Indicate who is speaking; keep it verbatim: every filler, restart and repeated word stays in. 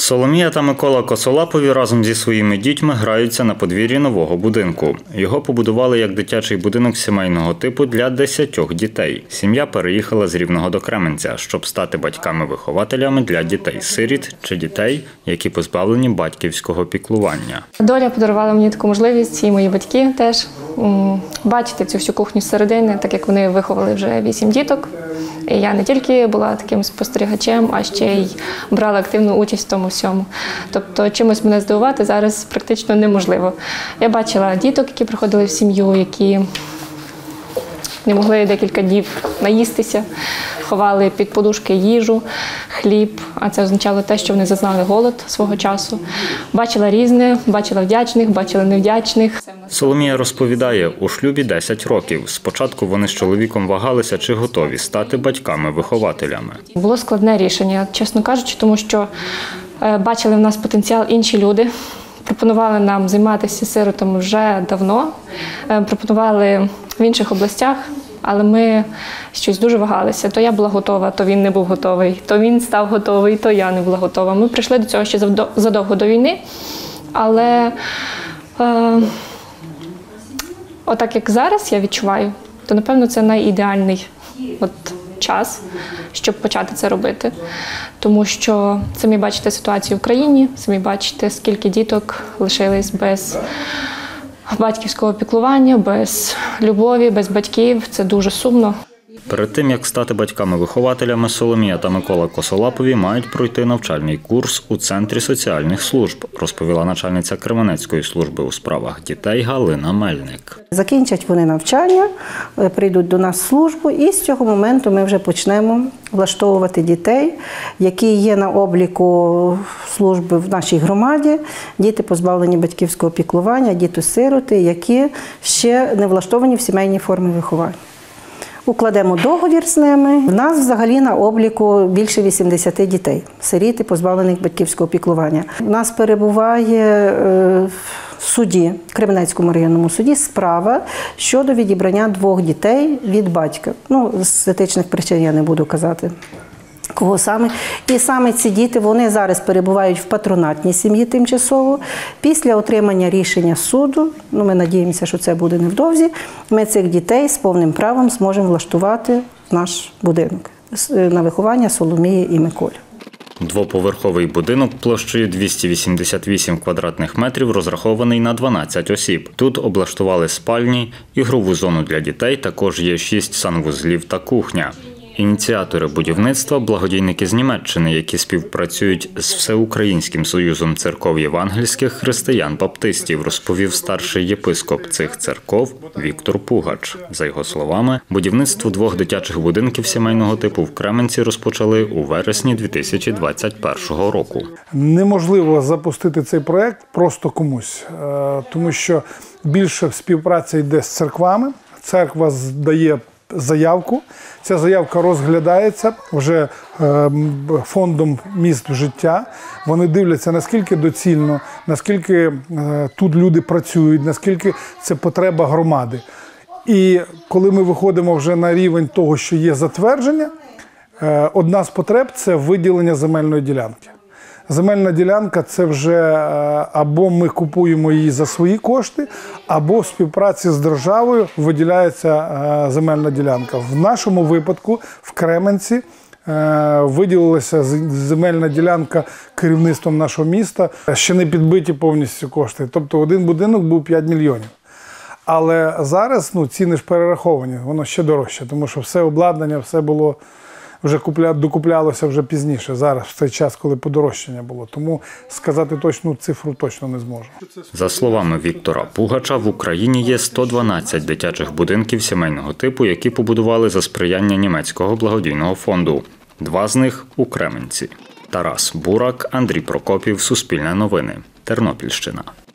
Speaker 1: Соломія та Микола Косолапові разом зі своїми дітьми граються на подвір'ї нового будинку. Його побудували як дитячий будинок сімейного типу для десятьох дітей. Сім'я переїхала з Рівного до Кременця, щоб стати батьками-вихователями для дітей-сиріт чи дітей, які позбавлені батьківського піклування.
Speaker 2: Доля подарувала мені таку можливість, і мої батьки теж, бачити цю всю кухню зсередини, так як вони виховали вже вісім діток. І я не тільки була таким спостерігачем, а ще й брала активну участь в тому всьому. Тобто чимось мене здивувати зараз практично неможливо. Я бачила діток, які приходили в сім'ю, які не могли декілька днів наїстися, ховали під подушки їжу, хліб, а це означало те, що вони зазнали голод свого часу. Бачила різне, бачила вдячних, бачила невдячних.
Speaker 1: Соломія розповідає, у шлюбі десять років. Спочатку вони з чоловіком вагалися, чи готові стати батьками-вихователями.
Speaker 2: Було складне рішення, чесно кажучи, тому що бачили в нас потенціал інші люди. Пропонували нам займатися сиротами вже давно, пропонували в інших областях, але ми щось дуже вагалися. То я була готова, то він не був готовий, то він став готовий, то я не була готова. Ми прийшли до цього ще задовго до війни, але е, отак як зараз я відчуваю, то напевно це найідеальний от час, щоб почати це робити. Тому що самі бачите ситуацію в країні, самі бачите, скільки діток лишились без батьківського піклування, без любові, без батьків. Це дуже сумно.
Speaker 1: Перед тим, як стати батьками-вихователями, Соломія та Микола Косолапові мають пройти навчальний курс у Центрі соціальних служб, розповіла начальниця Кременецької служби у справах дітей Галина Мельник.
Speaker 3: Закінчать вони навчання, прийдуть до нас в службу, і з цього моменту ми вже почнемо влаштовувати дітей, які є на обліку служби в нашій громаді, діти позбавлені батьківського піклування, діти-сироти, які ще не влаштовані в сімейній формі виховання. Укладемо договір з ними. В нас взагалі на обліку більше вісімдесят дітей, сиріти, позбавлених батьківського піклування. У нас перебуває в суді, в Кременецькому районному суді, справа щодо відібрання двох дітей від батька. Ну, з етичних причин я не буду казати, кого саме. І саме ці діти, вони зараз перебувають в патронатній сім'ї тимчасово. Після отримання рішення суду, ну ми надіємося, що це буде невдовзі, ми цих дітей з повним правом зможемо влаштувати в наш будинок на виховання Соломії і Миколі.
Speaker 1: Двоповерховий будинок площею двісті вісімдесят вісім квадратних метрів розрахований на дванадцять осіб. Тут облаштували спальні, ігрову зону для дітей, також є шість санвузлів та кухня. Ініціатори будівництва – благодійники з Німеччини, які співпрацюють з Всеукраїнським союзом церков євангельських християн-баптистів, розповів старший єпископ цих церков Віктор Пугач. За його словами, будівництво двох дитячих будинків сімейного типу в Кременці розпочали у вересні дві тисячі двадцять першого року.
Speaker 4: Неможливо запустити цей проєкт просто комусь, тому що більше співпраця йде з церквами, церква дає заявку. Ця заявка розглядається вже фондом міст в життя. Вони дивляться, наскільки доцільно, наскільки тут люди працюють, наскільки це потреба громади. І коли ми виходимо вже на рівень того, що є затвердження, одна з потреб – це виділення земельної ділянки. Земельна ділянка – це вже або ми купуємо її за свої кошти, або в співпраці з державою виділяється земельна ділянка. В нашому випадку в Кременці виділилася земельна ділянка керівництвом нашого міста. Ще не підбиті повністю кошти. Тобто один будинок був п'ять мільйонів. Але зараз ну, ціни ж перераховані, воно ще дорожче, тому що все обладнання, все було вже купля, докуплялося вже пізніше, зараз, в цей час, коли подорожчання було. Тому сказати точну цифру точно не зможу.
Speaker 1: За словами Віктора Пугача, в Україні є сто дванадцять дитячих будинків сімейного типу, які побудували за сприяння німецького благодійного фонду. Два з них – у Кременці. Тарас Бурак, Андрій Прокопів, Суспільне новини, Тернопільщина.